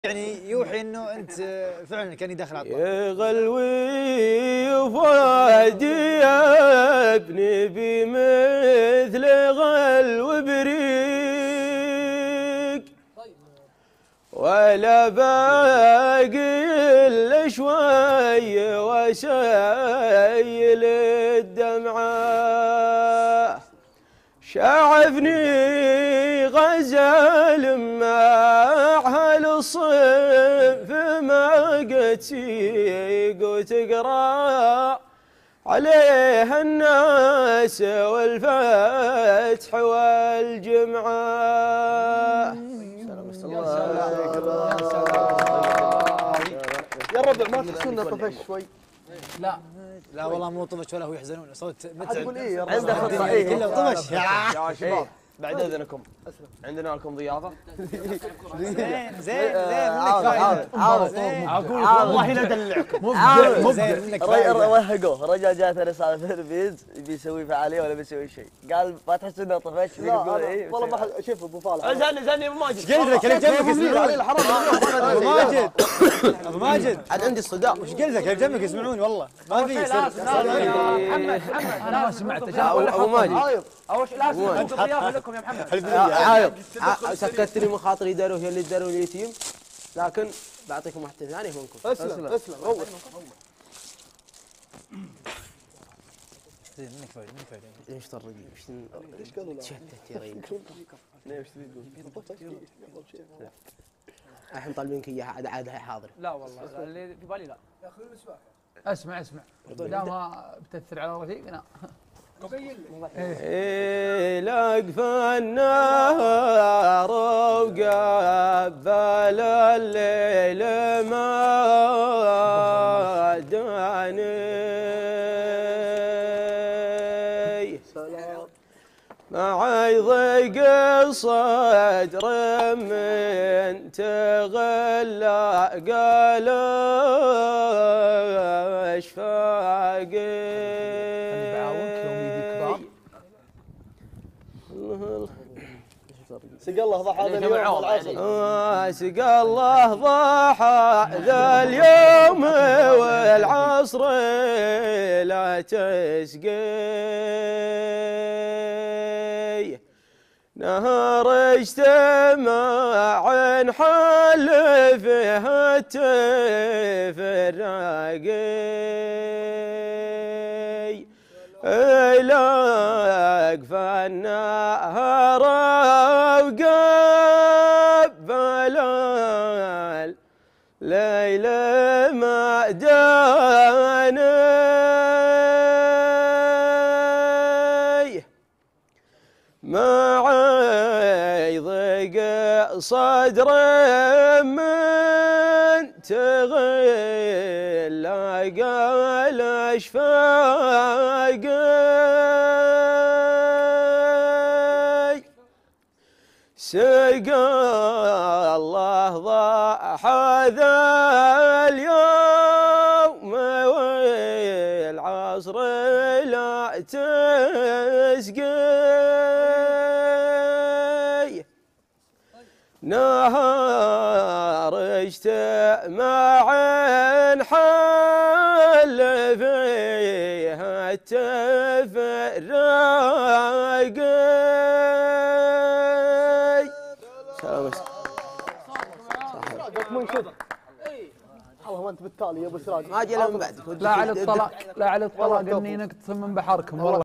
يعني يوحي انه انت فعلا كان داخل على الطاقة. يا غلوي وفؤادي يا ابني بمثل غلو بريق ولا باقي الا شوي وسيل الدمعة شعفني غزال معها الصيف ما قد وتقرا عليها الناس والفتح والجمعة. يا ربع ما تحسون طفش شوي؟ لا والله مو طفش ولا هو يحزنون، صوت متعب. تقول ايه يا ربع؟ عنده خطة ايه كله طفش يا شباب. بعد اذنكم عندنا لكم ضيافه. زين اقول والله لا ادلعكم. وهقوه رجع جاته رساله في البيز بيسوي فعاليه ولا بيسوي شيء، قال ما تحس انه طفش؟ لا والله ما شوف ابو فالح زني ابو ماجد. قلت لك اللي جنبك يسمعوني. ابو ماجد ابو ماجد عاد عندي الصداع. وش قلت لك اللي جنبك يسمعوني والله ما في. محمد انا ما سمعت ابو ماجد اول شيء لازم انتم ضيافه لكم يا محمد. عايض سكتني من خاطري داروا هي اللي داروا اليتيم، لكن بعطيكم واحد ثاني منكم. اسلم روح. زين منك فايده ايش طرقي ايش قالوا لا؟ تشتت يا ريم. ايش تريدون؟ الحين طالبينك اياها عاد حاضر. لا والله اللي في بالي لا. يا اخوي اسمع لا ما بتاثر على رفيقنا. لقف النار وقبل الليل ما داني معي ضيق صدر من تغلى قال اشفاقي سقى الله ضحى ذا اليوم والعصر. سقى الله ضحى ذا اليوم والعصر لا تسقي نهار اجتماع حل فيها التفراقي لقف النهار وقبل الليل ما داني معي ضيق صدر من تغلى قال اشفاقي سقى الله ضحى ذا اليوم والعصر لا تسقي نهار اجتماع حل فيها التفراقي. والله ما انت بالتالي يا ابو سراج. ما اجي من بعدك. لا على الطلاق اني انك تصمم بحركم والله.